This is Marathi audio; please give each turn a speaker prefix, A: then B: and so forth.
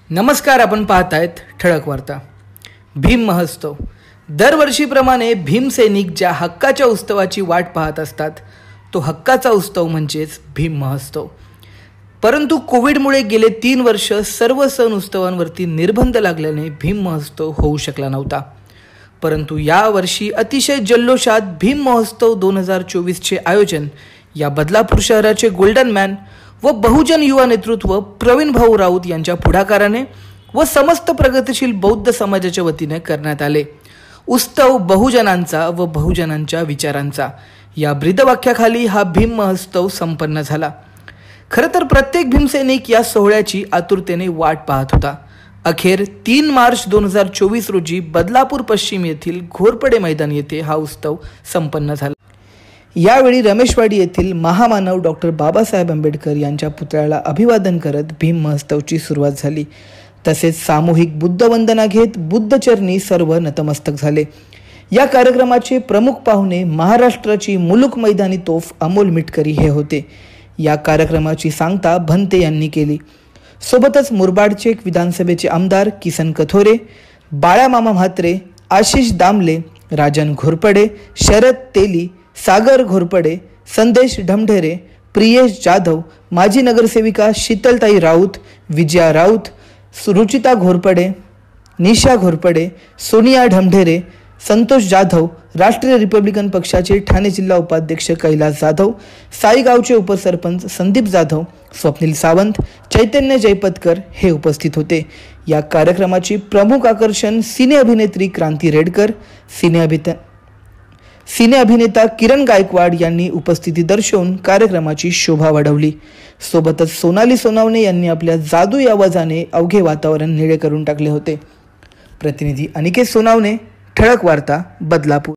A: नमस्कार, आपण पाहतायत ठळक वार्ता. भीम महोत्सव. दरवर्षीप्रमाणे भीमसैनिक ज्या हक्काच्या उत्सवाची वाट पाहत असतात, तो हक्काचा उत्सव म्हणजेच भीम महोत्सव. परंतु कोविडमुळे गेले 3 वर्ष सर्व सण उत्सवांवरती निर्बंध लागल्याने भीम महोत्सव होऊ शकला नव्हता. परंतु यावर्षी अतिशय जल्लोषात भीम महोत्सव 2024चे आयोजन या बदलापूर शहराचे गोल्डन मॅन व बहुजन युवा नेतृत्व प्रवीण भाऊ राऊत यांच्या पुढाकाराने व समस्त प्रगतिशील बौद्ध समाजाच्या वतीने करण्यात आले. उत्सव बहुजनांचा व बहुजनांच्या विचारांचा या ब्रीदवाक्याखाली हा भीम महोत्सव संपन्न झाला. खरं तर प्रत्येक भीमसैनिक या सोहळ्याची आतुरतेने वाट पाहत होता. अखेर 3 मार्च 2024 रोजी बदलापूर पश्चिम येथील घोरपडे मैदान येथे हा उत्सव संपन्न झाला. यावेळी रमेशवाडी येथील महामानव डॉक्टर बाबासाहेब आंबेडकर यांच्या पुतळ्याला अभिवादन करत भीम महोत्सवची सुरुवात झाली. तसेच सामूहिक बुद्धवंदना घेत बुद्धचरणी सर्व नतमस्तक झाले. या कार्यक्रमाचे प्रमुख पाहुणे महाराष्ट्राची मुलुक मैदानी तोफ अमोल मिटकरी हे होते. या कार्यक्रमाची सांगता भंते यांनी केली. सोबतच मुरबाडचे विधानसभेचे आमदार किसन कथोरे, बाळामामा म्हात्रे, आशिष दामले, राजन घोरपडे, शरद तेली, सागर घोरपडे, संदेश ढमढेरे, प्रियेश जाधव, माजी नगरसेविका शीतलताई राऊत, विजया राऊत, रुचिता घोरपडे, निशा घोरपडे, सोनिया ढमढेरे, संतोष जाधव, राष्ट्रीय रिपब्लिकन पक्षाचे ठाणे जिल्हा उपाध्यक्ष कैलास जाधव, साईगावचे उपसरपंच संदीप जाधव, स्वप्नील सावंत, चैतन्य जयपतकर हे उपस्थित होते. या कार्यक्रमाची प्रमुख आकर्षण सिने अभिनेत्री क्रांती रेडकर, सिने अभिनेता किरण गायकवाड यांनी उपस्थिती दर्शवून कार्यक्रमाची शोभा वाढवली. सोबतच सोनाली सोनावणे यांनी आपल्या जादू आवाजाने अवघे वातावरण निळे करून टाकले होते. प्रतिनिधी अनिकेत सोनावणे, ठळक वार्ता, बदलापूर.